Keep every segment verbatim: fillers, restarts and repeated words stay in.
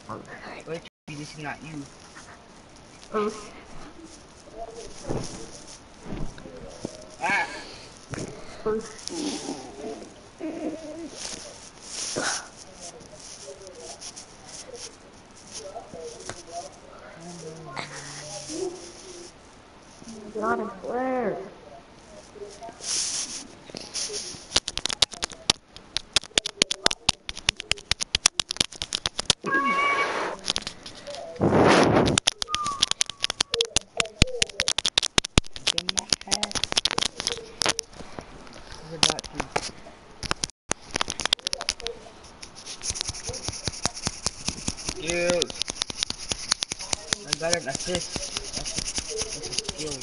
Wait, this is not you. Oh. Ah! Oh. God, I swear. In my head. It's about to. Dude, I got an assist. That's a, that's a skill.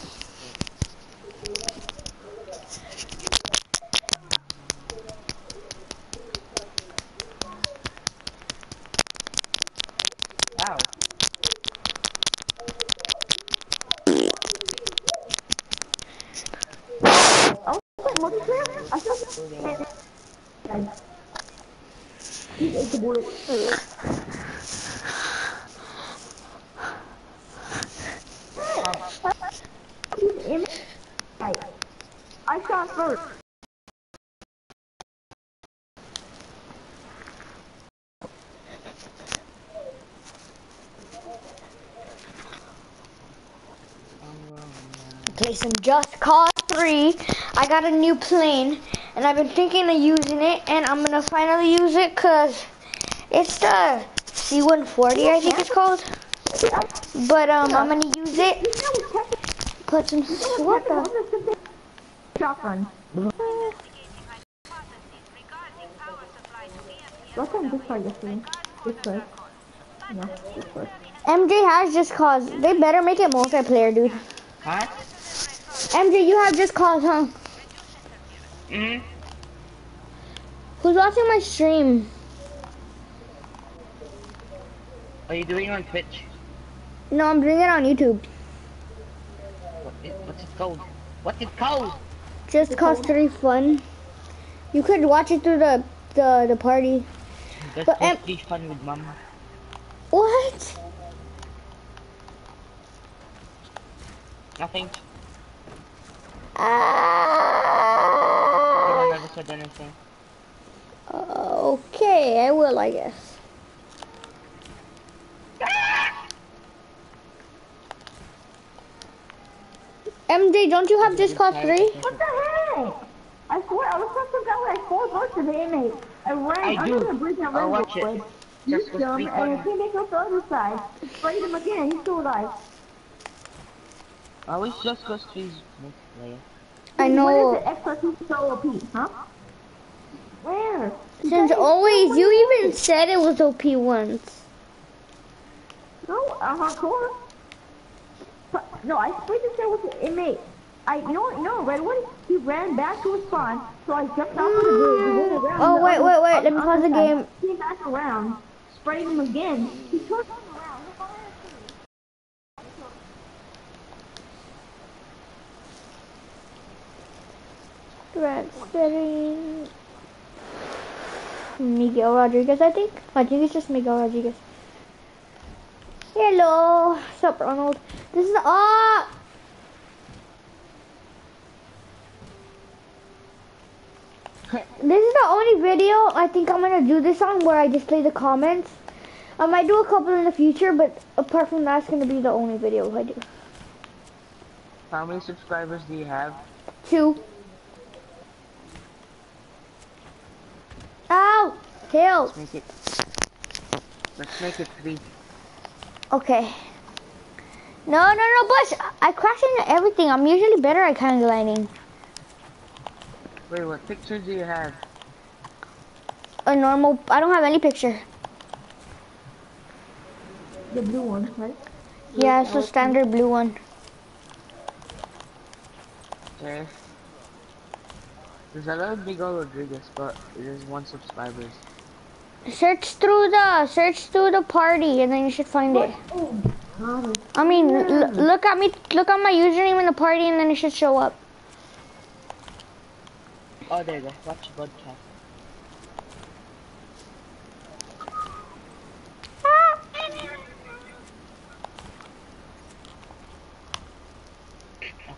Ow. Oh, multiplayer? I thought Loading. he ate the bullet. Huh. He's in my I shot first. Okay, so Just Cause three, I got a new plane, and I've been thinking of using it, and I'm gonna finally use it, cause it's the C one forty, I think it's called. But um, I'm gonna use it. Put some what the? Shotgun. What's on Discord yesterday? Discord. No, Discord. M J has Just Cause. They better make it multiplayer, dude. Huh? M J, you have Just Cause, huh? Mm-hmm. Who's watching my stream? Are you doing on Twitch? No, I'm doing it on YouTube. What is, what's it called? What's it called? Just Cause three Fun. You could watch it through the the, the party. That's But supposed um, to be fun with mama. what? Nothing. Ah. I never said anything. Okay, I will, I guess. M J, don't you have Just Cause three? What the heck? I swear, I was supposed to got like four bucks of the inmate. I ran I under do. the bridge and I'll ran watch it. away. Just Used Cause him, three and I fun. came back up the other side. Sprayed him again, he's still alive. I wish Just Cause three's multiplayer. I When is know. the X R two so O P, huh? Where? Since always, you even said it was O P once. No, uh, hardcore. No, I sprayed this guy with the inmate. I, you know what, you know, right away, he ran back to his spawn, so I jumped off of the bridge, and went around Oh, the wait, other, wait, wait, on, let me on pause the side, game. came back around, sprayed him again. He turned around. Red City. Miguel Rodriguez, I think. I think it's just Miguel Rodriguez. Hello. What's up, Ronald? This is, ah! This is the only video I think I'm gonna do this on where I display the comments. I might do a couple in the future, but apart from that, it's gonna be the only video I do. How many subscribers do you have? Two. Ow! Tails. Let's make it. Let's make it three. Okay. No, no, no, Bush! I crash into everything. I'm usually better at kind of gliding. Wait, what picture do you have? A normal. I don't have any picture. The blue one, right? Yeah, it's a standard blue one. Okay. There's a lot of Miguel Rodriguez, but there's one subscribers. Search through the search through the party, and then you should find it. Oh, God. I mean, l look at me, look at my username in the party, and then it should show up. Oh, there you go. Watch podcast.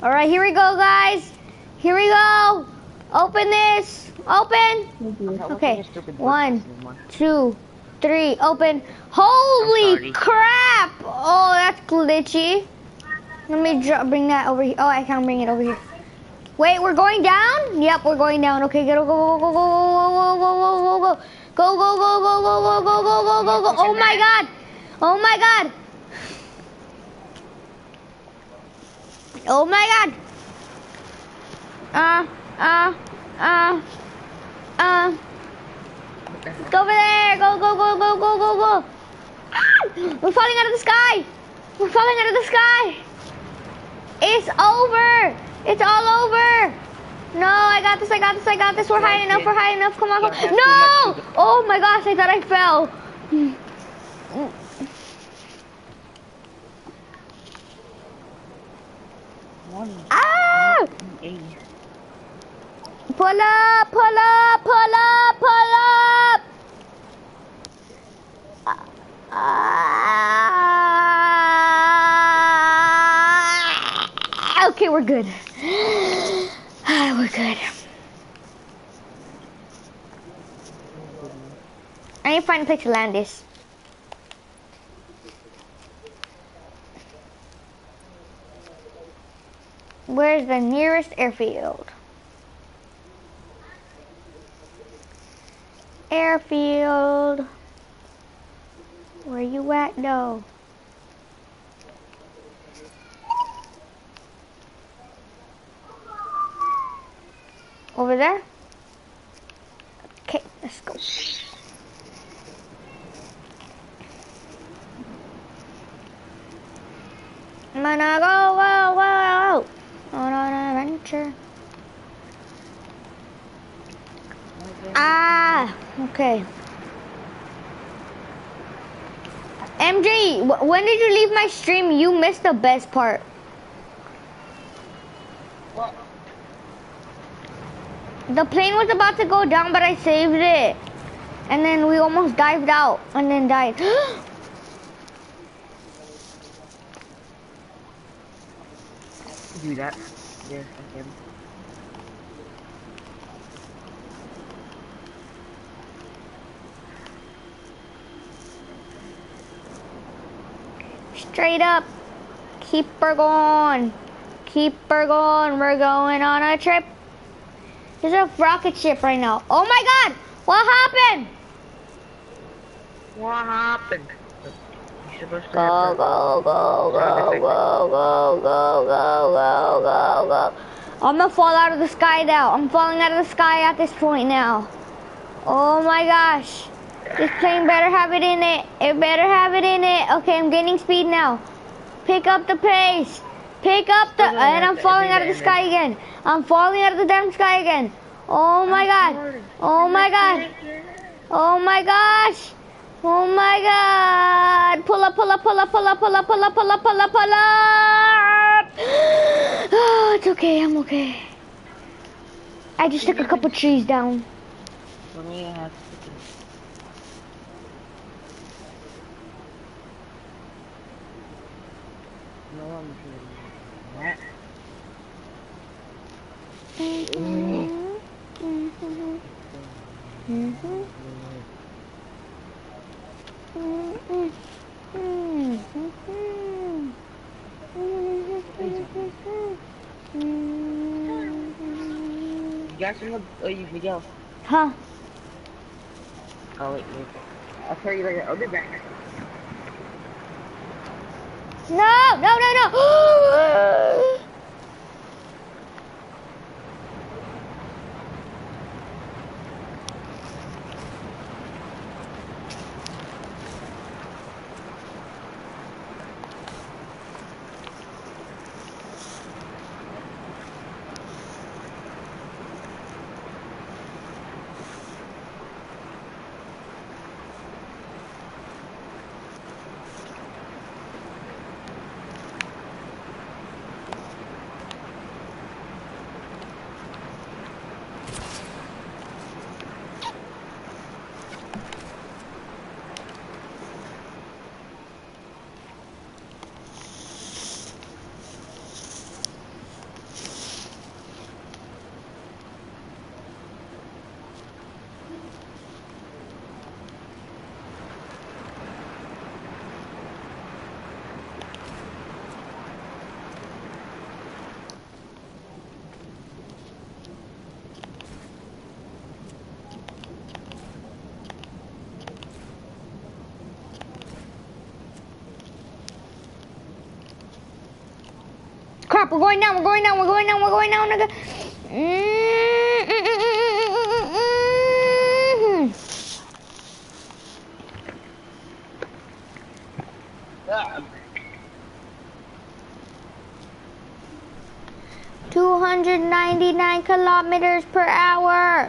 All right, here we go, guys. Here we go. Open this. Open. Okay. One, two, three. Open. Holy sorry. crap! Oh, that's glitchy. Let me dr bring that over here. Oh, I can't bring it over here. Wait, we're going down? Yep, we're going down. Okay, go, go, go, go, go, go, go, go, go, go, go. Go, go, go, go, go, go, go, go, go, go, go. Oh my god. Oh my god. Oh my god. Uh, uh, uh, uh. Go over there. Go, go, go, go, go, go, go. Ah! We're falling out of the sky. We're falling out of the sky. It's over. It's all over. No, I got this, I got this, I got this. We're high enough, we're high enough. Come on, come on. No! Oh my gosh, I thought I fell. Ah! Pull up, pull up, pull up, pull up. Ah! Okay, we're good. Ah, we're good. I need to find a place to land this. Where's the nearest airfield? Airfield. Where you at, though? Over there? Okay, let's go. I'm gonna go, go, go, on an adventure. Ah, okay. M J, when did you leave my stream? You missed the best part. What? The plane was about to go down, but I saved it. And then we almost dived out and then died. Do that. Yes, I can. Straight up. Keep her going. Keep her going. We're going on a trip. There's a rocket ship right now. Oh my god! What happened? What happened? You're supposed to Go, have go, go, go, go, go, go, go, go, go, go. I'm gonna fall out of the sky now. I'm falling out of the sky at this point now. Oh my gosh. This plane better have it in it. It better have it in it. Okay, I'm gaining speed now. Pick up the pace. Pick up the... And I'm falling out of the sky again. I'm falling out of the damn sky again. Oh my god. Oh my god. Oh my gosh. Oh my god. Pull up, pull up, pull up, pull up, pull up, pull up, pull up, pull up, pull up. Oh, it's okay. I'm okay. I just took a couple trees down. What do you have? No, I'm doing that. Mm-hmm. Mm-hmm. Mm-hmm. You got some? Oh, you can go. Huh? Oh wait, wait. I'll tell you later. I'll be back. No, no, no, no. We're going down. We're going down. We're going down. We're going down. We're going down. Ah, two hundred ninety-nine kilometers per hour.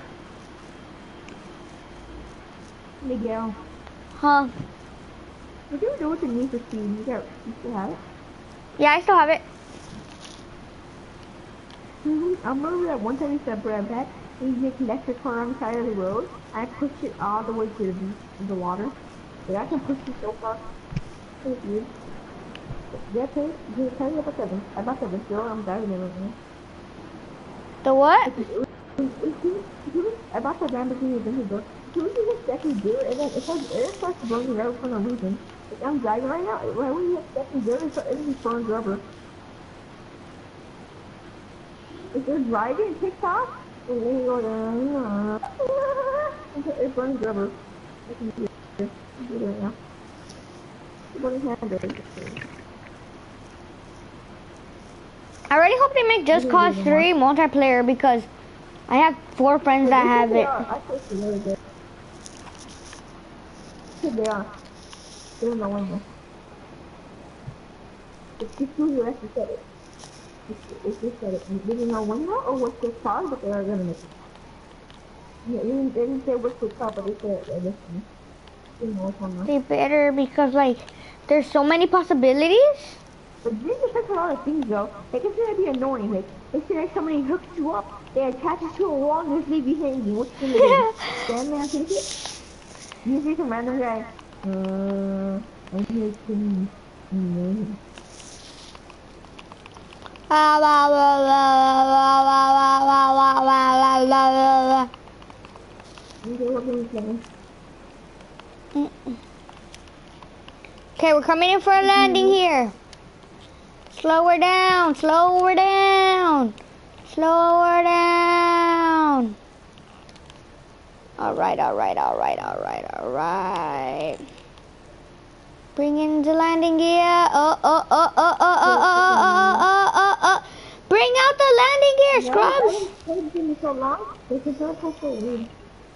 Miguel, Huh? what do you do with the Need for Speed? You, got, you still have it? Yeah, I still have it. Mm-hmm. I remember that one time you said Brad Pat, and you just left your car on the side of the road. I pushed it all the way to the beach, to the water. But I can push it so far. So weird. Yeah, tell you, tell you about seven. About seven. Still, I'm driving it right now. The what? I bought the Lamborghini in his door. As soon as you hit second gear, and then it has air starts burning rubber for no reason. Like I'm driving right now. Right when you hit second gear, it starts burning rubber. If you're driving, it kicks off, and then you go down. It burns rubber. I can do it. I can do it right now. What is happening? I really hope they make Just Cause three multiplayer because I have four friends that have it. I think they're really good. They are. They don't know when. It's just who you actually said it. It's just said it. They didn't know when yet or what's this car, but they are gonna make it. Yeah, they didn't, they didn't say what's this car, but they said it. They didn't know what's on there. They better because like there's so many possibilities. But this affects a lot of things though. Like it's gonna be annoying. Like if like somebody hooks you up, they attach it to a wall and just leave you hanging. What's gonna do? Stand there and take it? Usually some random guy. Uh, I'm here to mm-hmm. Okay, we're coming in for a landing here. Slow her down, slow her down, slow her down. All right, all right, all right, all right, all right. Bring in the landing gear. Oh, oh, oh, oh, oh, oh, oh, oh, oh, oh, oh. Bring out the landing gear, Scrubs. It's been so long. It's a very so weird.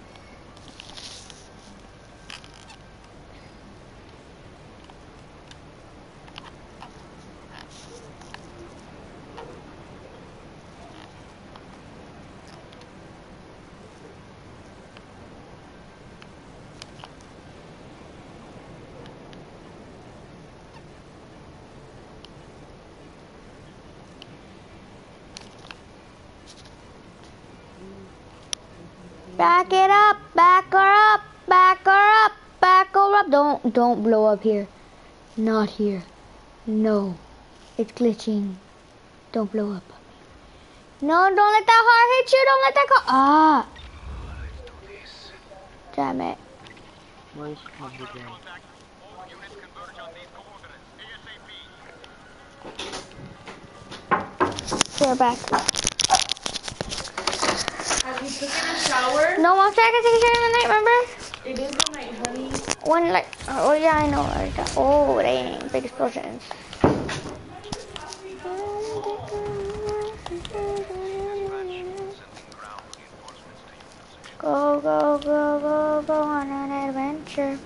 Back it up, back her up, back her up, back her up. Don't, don't blow up here. Not here. No, it's glitching. Don't blow up. No, don't let that heart hit you. Don't let that go. Ah. Damn it. where's Public Eye? We're back. Have you taken a shower? No, I'm sorry, I can take a shower in the night, remember? It is the night, honey. One like, oh yeah, I know. Right? Oh dang, big explosions. Go, go, go, go, go on an adventure.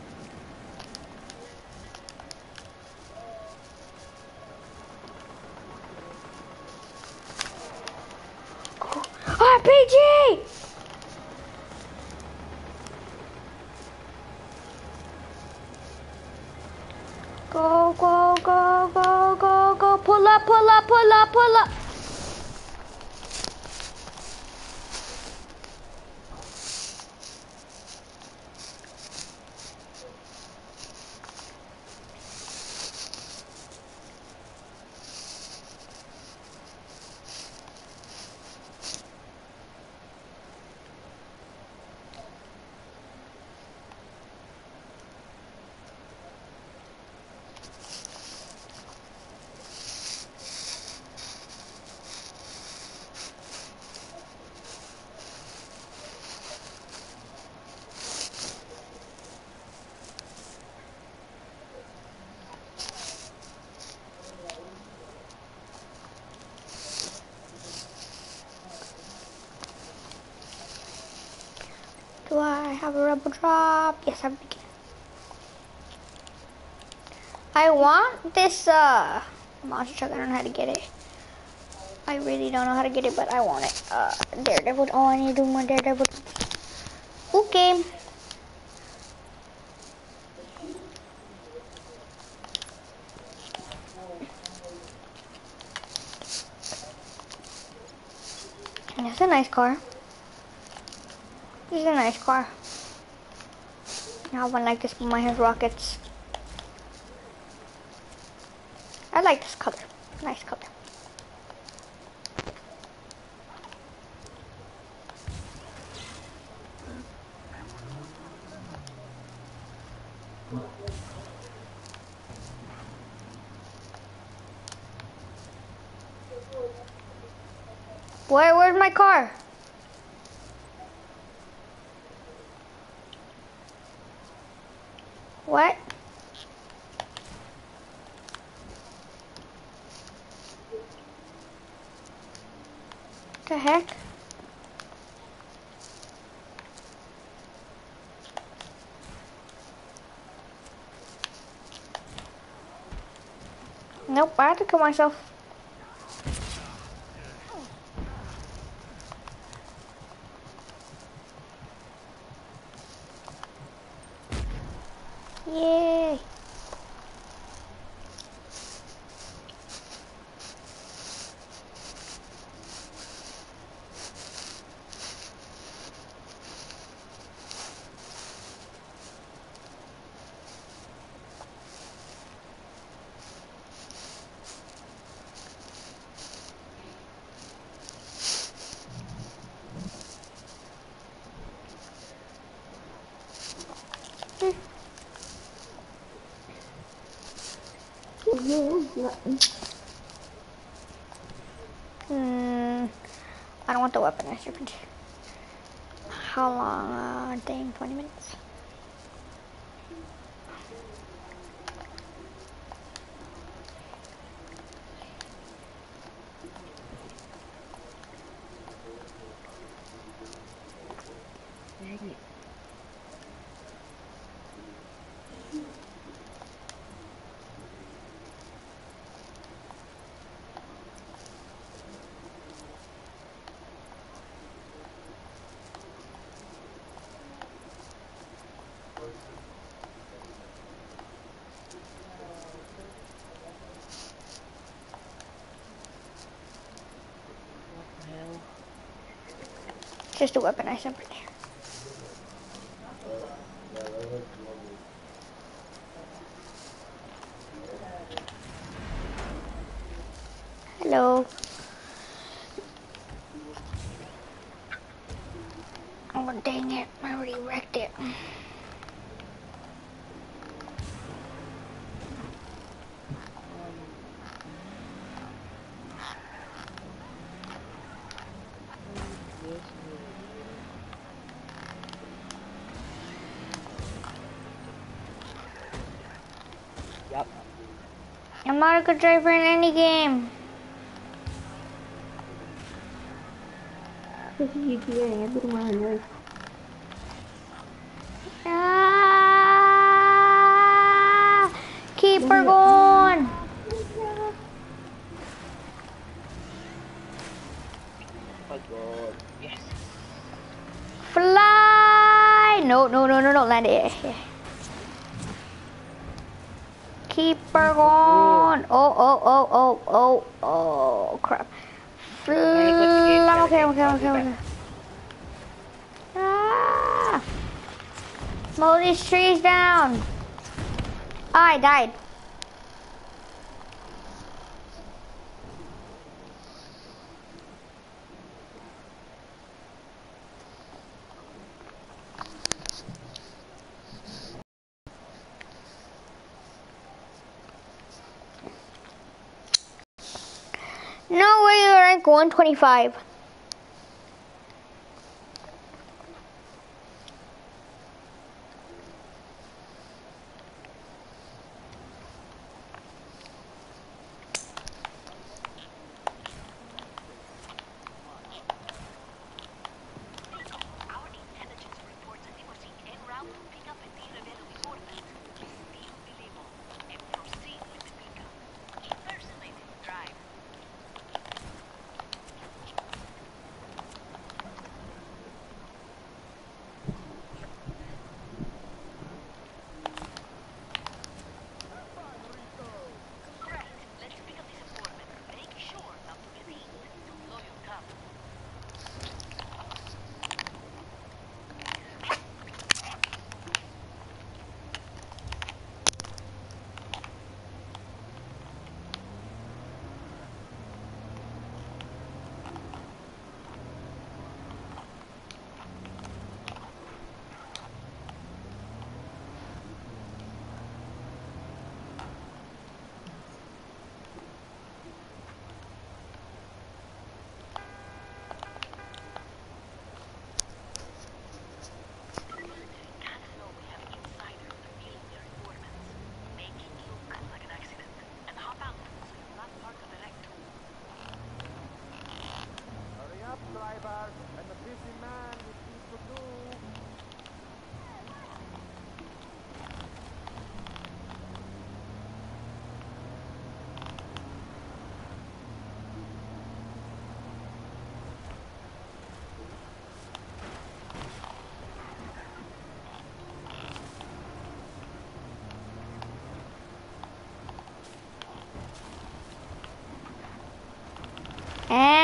R P G! Go, go, go, go, go, go. Pull up, pull up, pull up, pull up. have a rebel drop? Yes, I have a beacon. I want this uh monster truck. I don't know how to get it. I really don't know how to get it, but I want it. Uh, Daredevil. Oh, I need to do more Daredevil. Okay. That's a nice car. This is a nice car. I have one like this, but mine has rockets. I like this color. Nice color. Where, where's my car? What? The heck? Nope, I have to kill myself. Yay! Hmm. I don't want the weapon. Serpent. How long? Uh, dang, twenty minutes. Dang it. What the hell? Just a weapon. I Serpent. Hello. Oh, dang it. I already wrecked it. Yep. I'm not a good driver in any game. This is G T A. Everyone knows. Ah, keep her going. Oh my god. Yes. Fly. No, no, no, no, no. Land it. Keep her going. Oh, oh, oh, oh, oh, oh, crap. Fly. I'm okay, I'm okay, I'm okay, I'm okay. Ah. Mow these trees down. I died. No way, you're rank one twenty-five.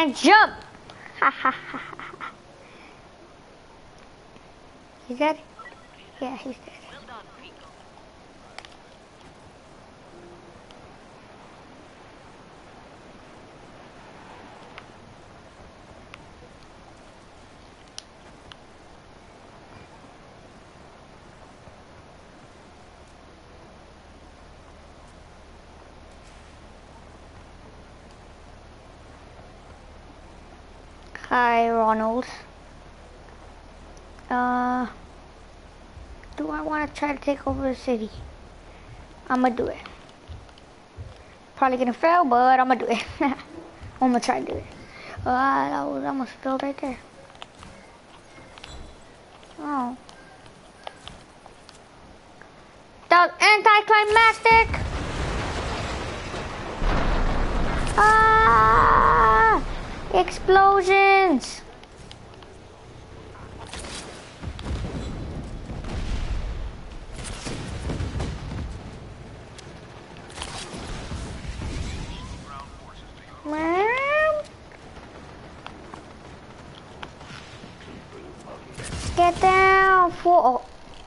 can't jump. Ha ha ha ha. He's dead? Yeah, he's dead. Hi, Ronald. Uh, do I want to try to take over the city? I'm gonna do it. Probably gonna fail, but I'm gonna do it. I'm gonna try to do it. Uh, that was almost spilled right there. Oh. That was anticlimactic! Ah! Explosions! Get down, fool.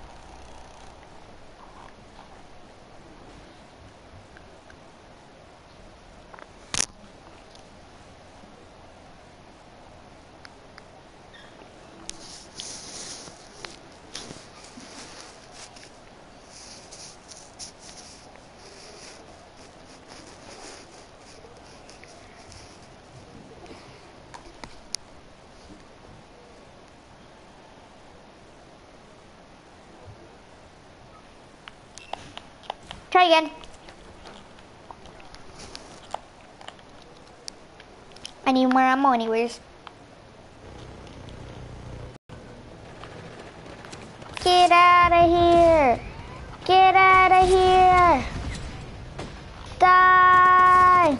Try again. I need more ammo anyways. Get out of here! Get out of here! Die!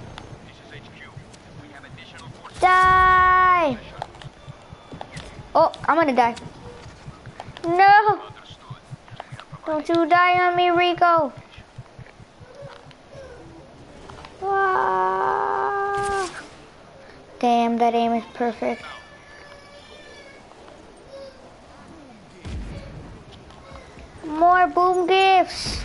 Die! Oh, I'm gonna die. No! Don't you die on me, Rico! Ah. Damn, that aim is perfect. More boom gifts!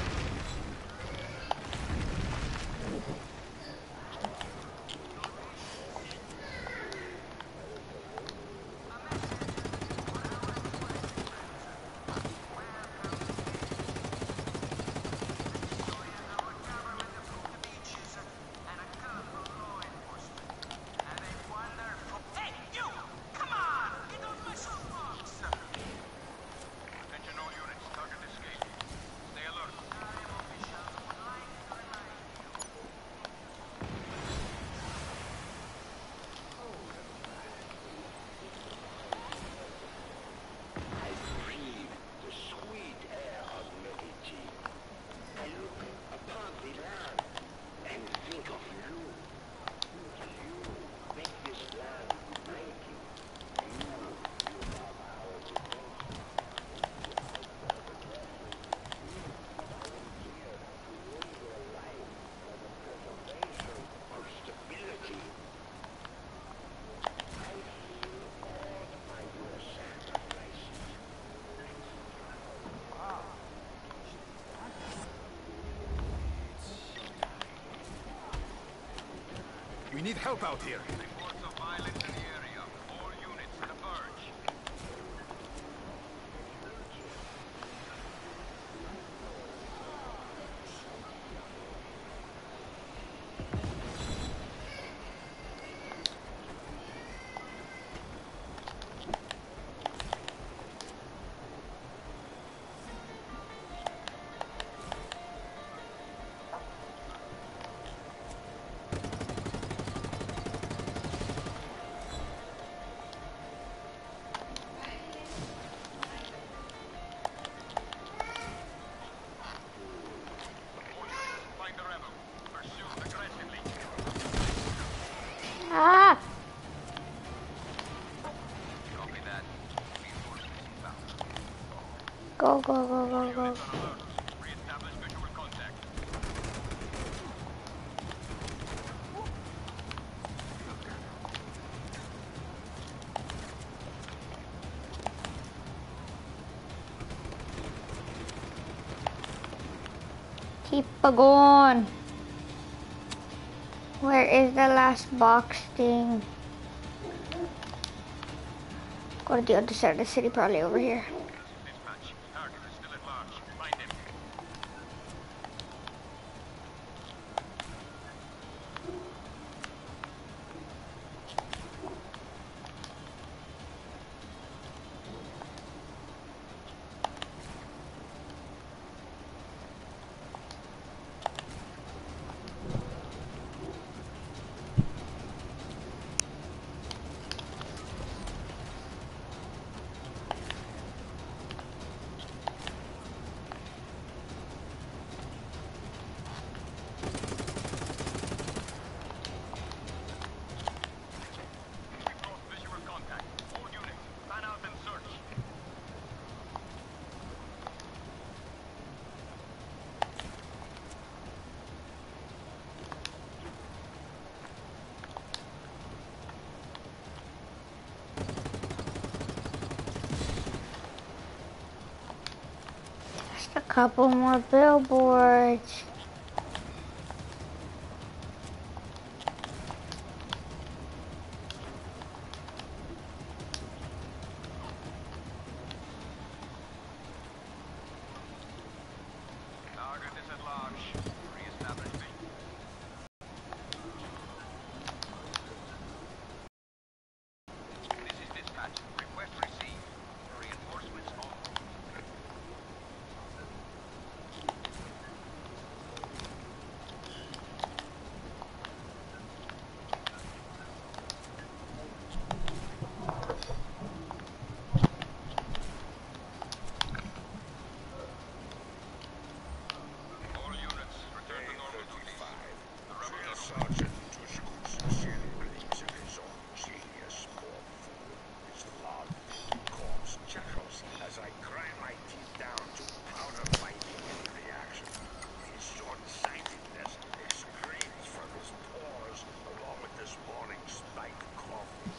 We need help out here. Ah! Go, go, go, go, go. Keep a going. Where is the last box thing? Go to the other side of the city, probably over here. Dispatch. Target is still at large. Find him. Just a couple more billboards. Target is at large. Re-establishing. This is dispatch. Request received. Reinforcements on. All units, return to normal duties. The rebels are Sergeant Tushku sincerely believes in his own genius more food is love. Calls chuckles as I grind my teeth down to powder my immune reaction. His short-sightedness excretes from his pores along with this morning's spiked coffee.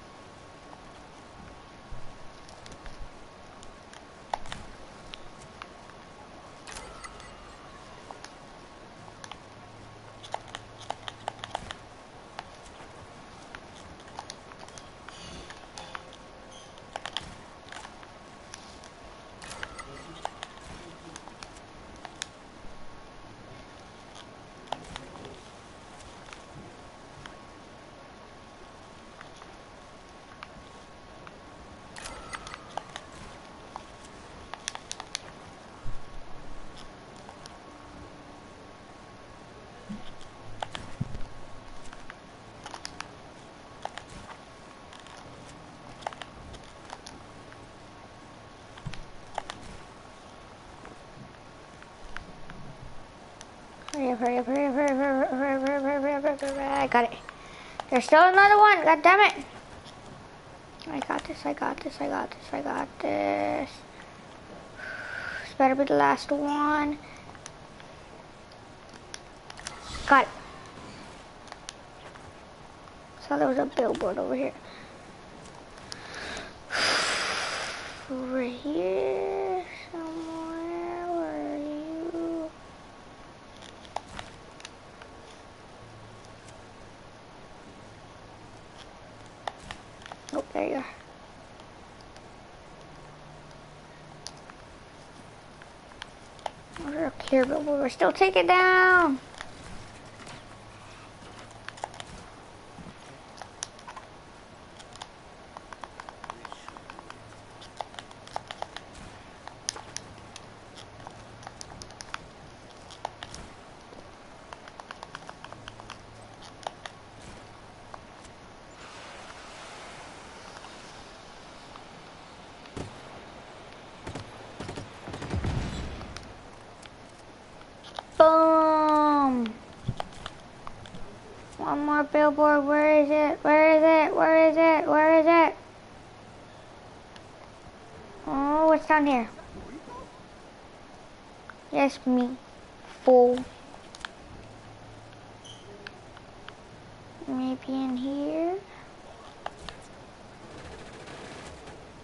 Hurry up, hurry up, hurry up, hurry up, hurry up, hurry up, hurry up, hurry up, hurry up, hurry up, hurry up. I got it. There's still another one. God damn it. I got this, I got this, I got this, I got this. This better be the last one. Got it. So there was a billboard over here. Over here somewhere. Where are you? Oh, there you are. We're here, but we're still taking down. Boom! One more billboard. Where is it? Where is it? Where is it? Where is it? Oh, what's down here? Yes, me. Fool. Maybe in here?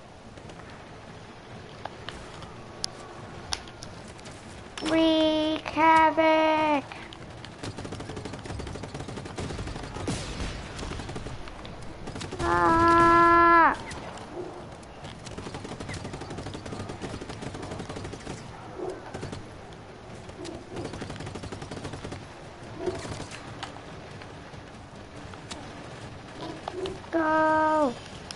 Recap. havoc. Ah. Go.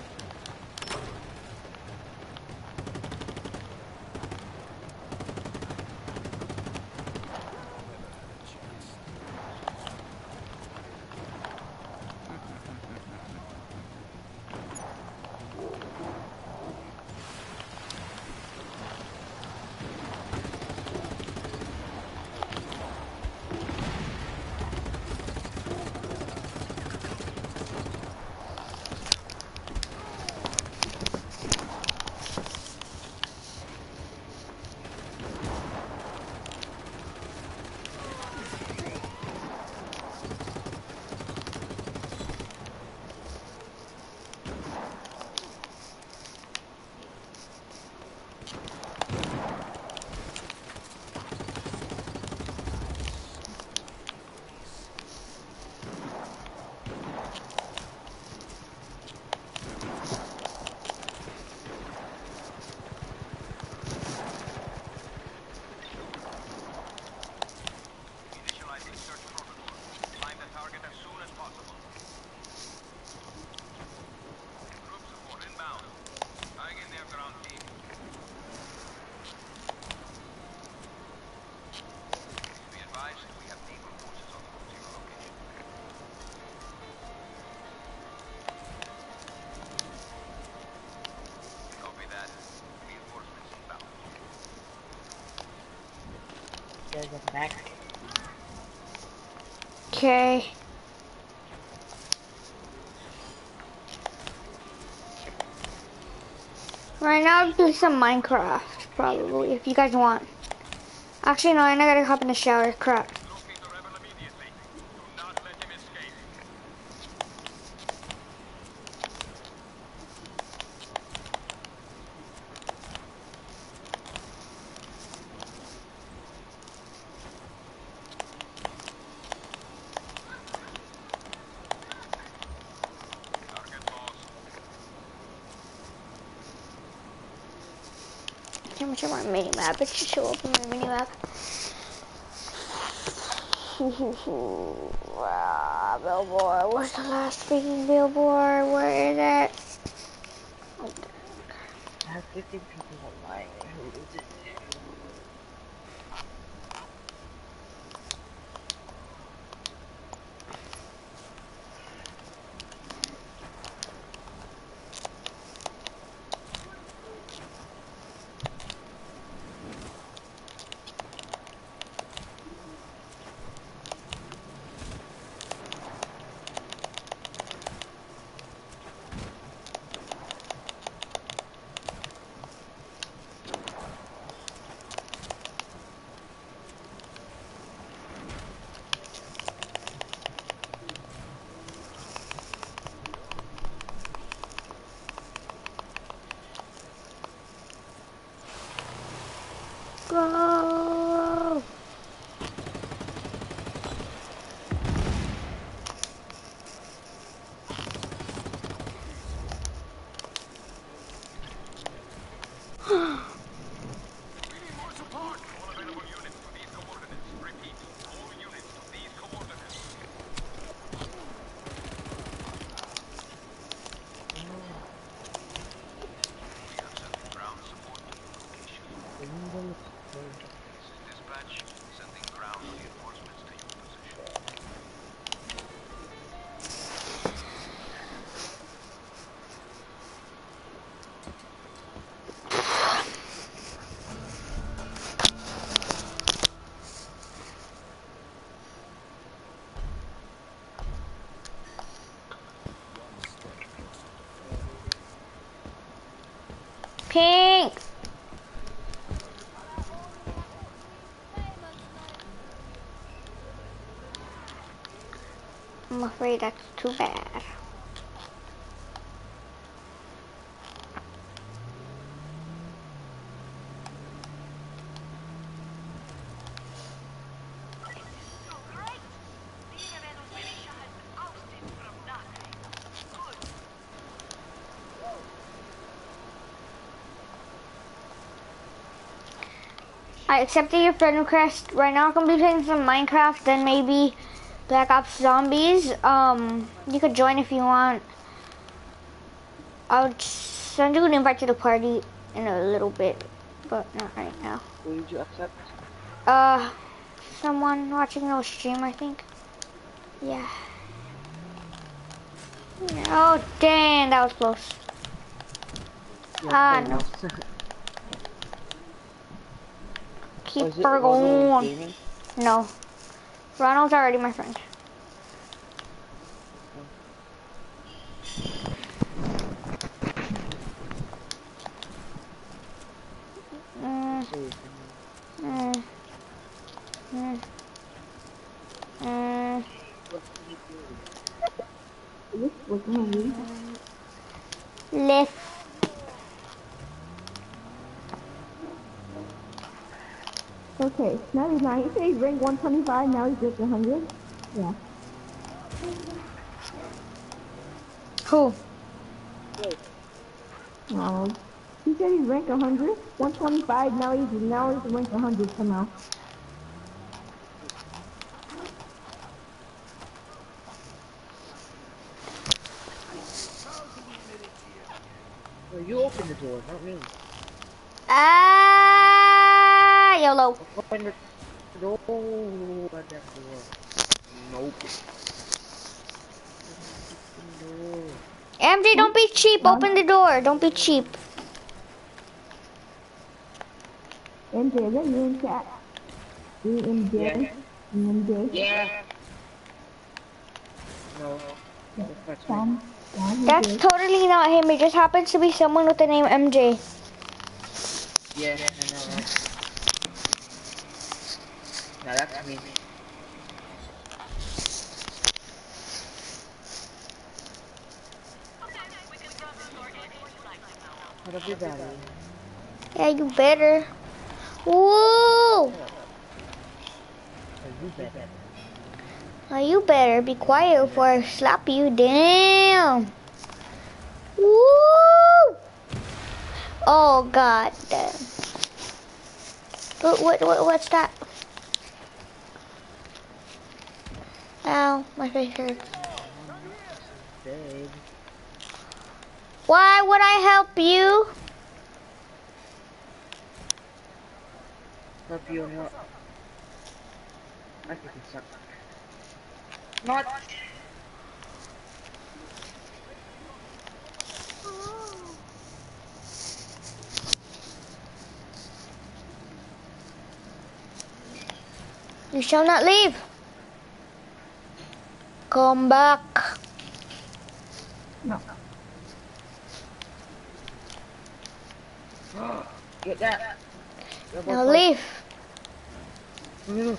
Initializing search protocol. Find the target as soon as possible. Group support inbound. Hang in there, ground team. Be advised, we have naval forces on the route to your location. Copy that. Reinforcements inbound. There's a back. Okay. Right now, I'll do some Minecraft, probably, if you guys want. Actually, no, I gotta hop in the shower. Crap. Locate the rebel immediately. Do not let him escape. Target lost. How much of my mini map? It should show up in my mini map. Ah, billboard. Where's the last freaking billboard? Where is it? I have fifty people online. Who is it? Go! We need more support. All available units to these coordinates. Repeat. All units to these coordinates. We are sending ground support to your location. This is dispatch. Sending ground reinforcements to your position. Pink! I'm afraid that's too bad. I accepted your friend request. Right now I'm gonna be playing some Minecraft, then maybe Black Ops Zombies. Um, you could join if you want. I'll send you an invite to the party in a little bit, but not right now. Who did you accept? Uh, someone watching your stream, I think. Yeah. Oh, dang, that was close. Ah, no. Keep Was it her Ronald going. Gaming? No. Ronald's already my friend. Mm, mm, mm, mm. This was movie. Left. Okay, now he's not. He said he's ranked one twenty-five, now he's just one hundred. Yeah. Who? Ronald. He said he's ranked one hundred, one twenty-five, now he's, now he's ranked one hundred somehow. Well, you open the door, not me. Ah, YOLO. Open the door. At that door. Nope. Open the door. M J, don't be cheap. Open the door. Don't be cheap. M J, is that you in chat? You in J? Yeah. You in J? Yeah. No. That's not Tom? Yeah, you That's did. totally not him. It just happens to be someone with the name M J. Yeah, I know, right? No, that's me. How do you better? Yeah, you better. Woo! How you better? Oh, you better be quiet before I slap you. Damn. Woo! Oh God. Damn. What, what, what, what's that? Ow, my face hurts. Babe. Why would I help you? Help you or not? I think it sucks. Not. You shall not leave. Come back. No. Get that. Now leave. No,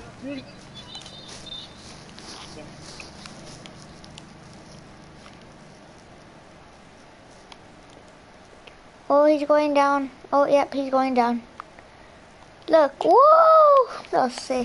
Oh, he's going down. Oh, yep, he's going down. Look, woo! Let's see.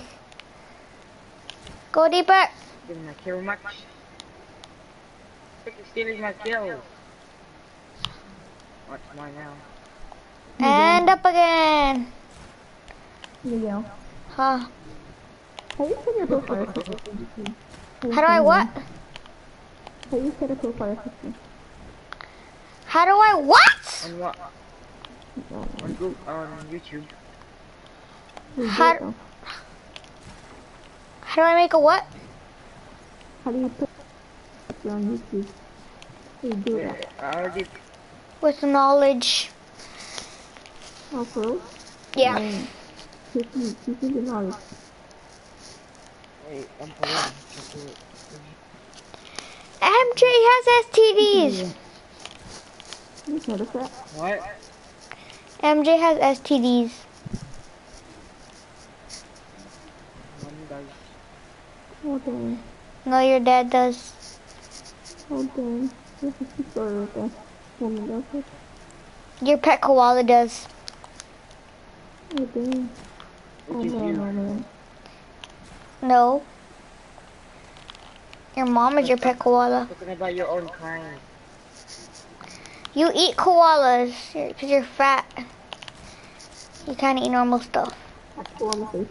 Go deeper. Give my kill much. Freaking stealing my kills. Watch mine now. And up again. Here you go. Huh. How you set your profile picture? How do I what? How you set a profile picture? How do I what? On what? On Google, on YouTube. How, how do I make a what? How do you put it on YouTube? How do you do Yeah, that? I already. With knowledge. Oh, for real? Yeah. Um, teach me, teach me the knowledge. Wait, I'm playing. M J has S T Ds. You just noticed that? What? M J has S T Ds. Mom does. Oh, dang. No, your dad does. Oh, dang. This is the story right there. Woman does it. Your pet koala does. Oh, dang. Oh, Which is man, you. oh, man. No. Your mom is your pet koala. Talking about your own kind. You eat koalas because you're fat. You can't eat normal stuff. Go on the face.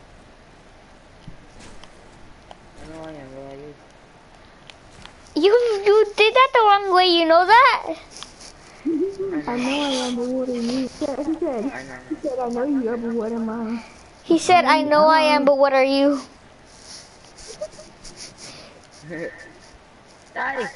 I know I am, where are you? You you did that the wrong way. You know that? I know I am, but what are you? He said, he said, I know. he said, I know you are, but what am I? He said, "I know I am, but what are you?" Die!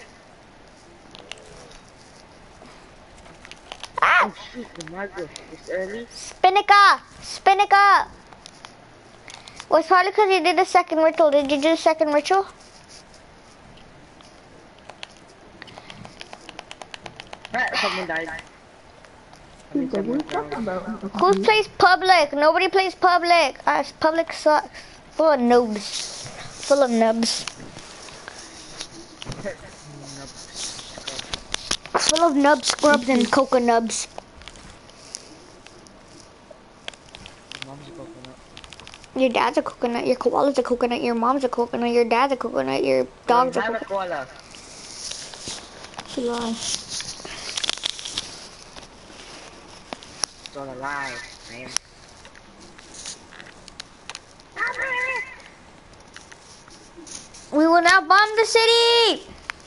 Ah! Oh shoot, the Margo. It's early. Spinica! Spinica! Well, it's probably because you did the second ritual. Did you do the second ritual? Ah, someone died. I mean, He's like, what are someone you talking drowned. about? Who plays public? Nobody plays public. Uh, public sucks. Full of noobs. Full of nubs. Nope. Full of nub scrubs and coca nubs. Mom's a coconut. Your dad's a coconut. Your koala's a coconut. Your mom's a coconut. Your dad's a coconut. Your dog's a I'm a coconut. koala. She lied. It's all a lie, man. We will not bomb the city.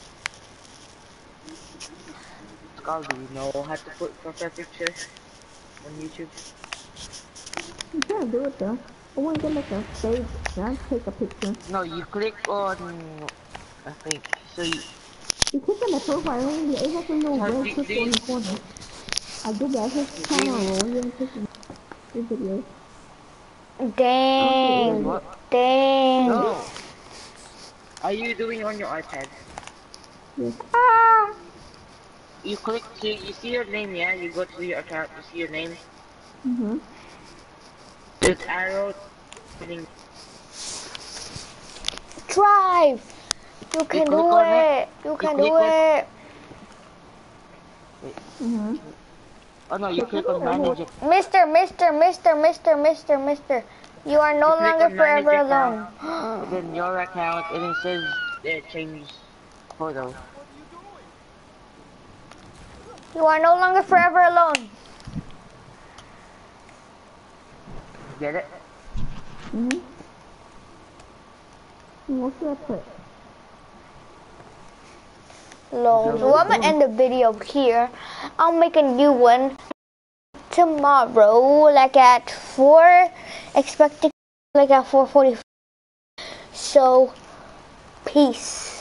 Skull, do you know how to put profile picture on YouTube? You can't do it though. I want to get like a stage and take a picture. No, you click on, I think, so you, You click on the profile and it has a little How red do- circle do you- in the corner. I did that. His camera roll. You didn't click on the video. Dang. what? Dang. No. Are you doing it on your iPad? Yes. Ah. You click to, you see your name, yeah? You go to your account, you see your name. Mhm. There's arrow. Hitting. Drive. You can click do on it. it. You You can click do on- it. Mhm. Oh no, you click on manage it. Mister, Mister, Mister, Mister, Mister, Mister. You are no You click longer on manage forever account. alone. Then your account, and it says uh, change photo. You are no longer forever alone. Get it? Mhm. And what should I put? Lol. So I'm gonna end the video here. I'll make a new one tomorrow, like at four. Expecting like at four forty. So, peace.